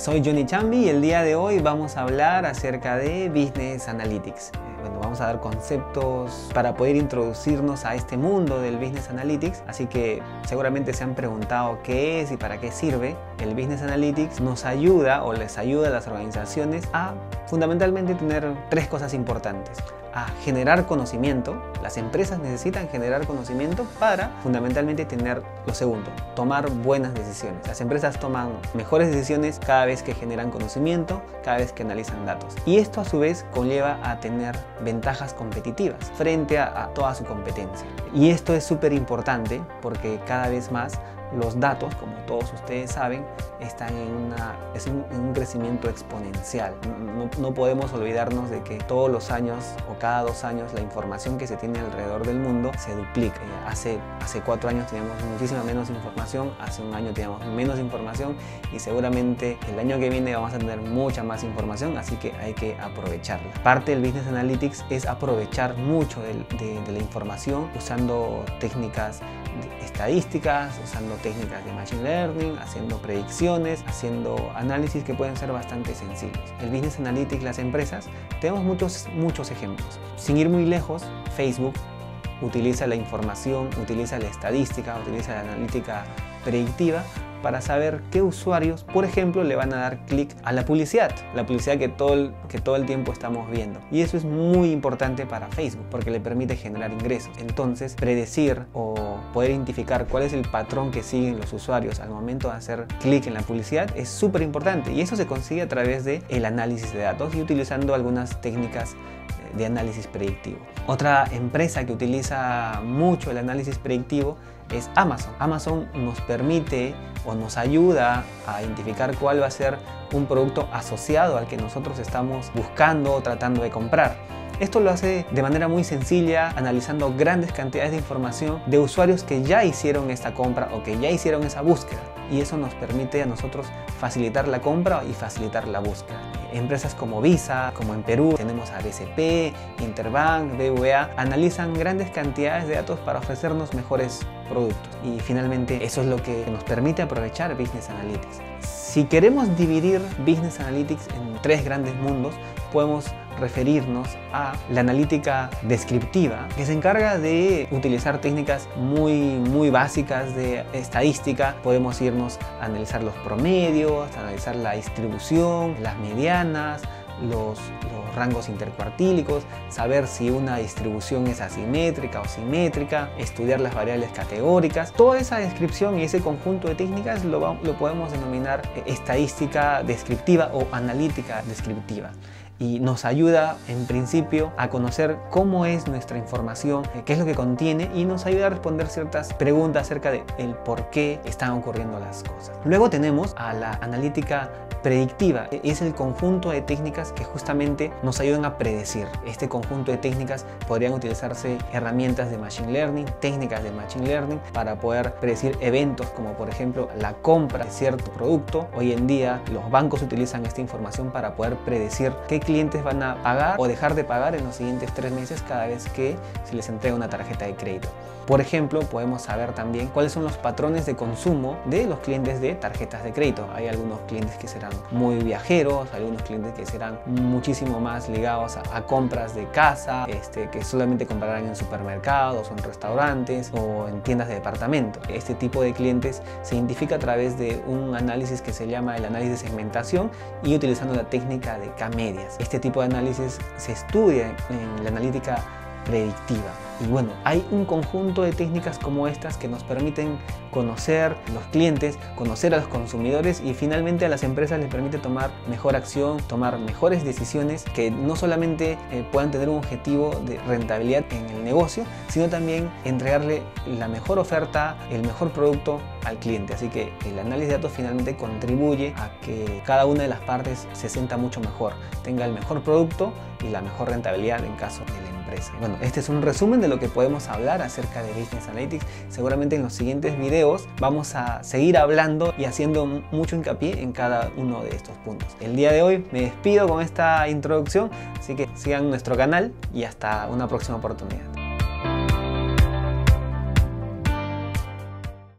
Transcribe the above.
Soy Johnny Chambi y el día de hoy vamos a hablar acerca de Business Analytics. Bueno, vamos a dar conceptos para poder introducirnos a este mundo del Business Analytics, así que seguramente se han preguntado qué es y para qué sirve. El Business Analytics nos ayuda o les ayuda a las organizaciones a fundamentalmente tener tres cosas importantes. A generar conocimiento. Las empresas necesitan generar conocimiento para fundamentalmente tener lo segundo, tomar buenas decisiones. Las empresas toman mejores decisiones cada vez que generan conocimiento, cada vez que analizan datos. Y esto a su vez conlleva a tener ventajas competitivas frente a toda su competencia. Y esto es súper importante porque cada vez más los datos, como todos ustedes saben, están en un crecimiento exponencial. No podemos olvidarnos de que todos los años o cada 2 años la información que se tiene alrededor del mundo se duplica. Hace 4 años teníamos muchísima menos información, hace un año teníamos menos información y seguramente el año que viene vamos a tener mucha más información, así que hay que aprovecharla. Parte del Business Analytics es aprovechar mucho de la información usando técnicas estadísticas, usando técnicas de Machine Learning, haciendo predicciones, haciendo análisis que pueden ser bastante sencillos. El Business Analytics, las empresas, tenemos muchos ejemplos. Sin ir muy lejos, Facebook utiliza la información, utiliza la estadística, utiliza la analítica predictiva para saber qué usuarios, por ejemplo, le van a dar clic a la publicidad que todo el tiempo estamos viendo. Y eso es muy importante para Facebook porque le permite generar ingresos. Entonces, predecir o poder identificar cuál es el patrón que siguen los usuarios al momento de hacer clic en la publicidad es súper importante. Y eso se consigue a través del análisis de datos y utilizando algunas técnicas de análisis predictivo. Otra empresa que utiliza mucho el análisis predictivo es Amazon. Amazon nos permite o nos ayuda a identificar cuál va a ser un producto asociado al que nosotros estamos buscando o tratando de comprar. Esto lo hace de manera muy sencilla, analizando grandes cantidades de información de usuarios que ya hicieron esta compra o que ya hicieron esa búsqueda. Y eso nos permite a nosotros facilitar la compra y facilitar la búsqueda. Empresas como Visa, como en Perú tenemos a BCP, Interbank, BBVA, analizan grandes cantidades de datos para ofrecernos mejores productos. Y finalmente eso es lo que nos permite aprovechar Business Analytics. Si queremos dividir Business Analytics en 3 grandes mundos, podemos referirnos a la analítica descriptiva, que se encarga de utilizar técnicas muy básicas de estadística. Podemos irnos a analizar los promedios, a analizar la distribución, las medianas, los rangos intercuartílicos, saber si una distribución es asimétrica o simétrica, estudiar las variables categóricas. Toda esa descripción y ese conjunto de técnicas lo podemos denominar estadística descriptiva o analítica descriptiva. Y nos ayuda en principio a conocer cómo es nuestra información, qué es lo que contiene y nos ayuda a responder ciertas preguntas acerca de el por qué están ocurriendo las cosas. Luego tenemos a la analítica predictiva. Es el conjunto de técnicas que justamente nos ayudan a predecir. Este conjunto de técnicas podrían utilizarse herramientas de Machine Learning, técnicas de Machine Learning para poder predecir eventos como por ejemplo la compra de cierto producto. Hoy en día los bancos utilizan esta información para poder predecir qué clientes van a pagar o dejar de pagar en los siguientes 3 meses cada vez que se les entrega una tarjeta de crédito. Por ejemplo, podemos saber también cuáles son los patrones de consumo de los clientes de tarjetas de crédito. Hay algunos clientes que serán muy viajeros, hay algunos clientes que serán muchísimo más ligados a compras de casa, que solamente comprarán en supermercados o en restaurantes o en tiendas de departamento. Este tipo de clientes se identifica a través de un análisis que se llama el análisis de segmentación y utilizando la técnica de K-medias. Este tipo de análisis se estudia en la analítica predictiva. Y bueno, hay un conjunto de técnicas como estas que nos permiten conocer los clientes, conocer a los consumidores y finalmente a las empresas les permite tomar mejor acción, tomar mejores decisiones que no solamente puedan tener un objetivo de rentabilidad en el negocio, sino también entregarle la mejor oferta, el mejor producto al cliente. Así que el análisis de datos finalmente contribuye a que cada una de las partes se sienta mucho mejor, tenga el mejor producto y la mejor rentabilidad en caso de la empresa. Bueno, este es un resumen de lo que podemos hablar acerca de Business Analytics. Seguramente en los siguientes videos vamos a seguir hablando y haciendo mucho hincapié en cada uno de estos puntos. El día de hoy me despido con esta introducción, así que sigan nuestro canal y hasta una próxima oportunidad.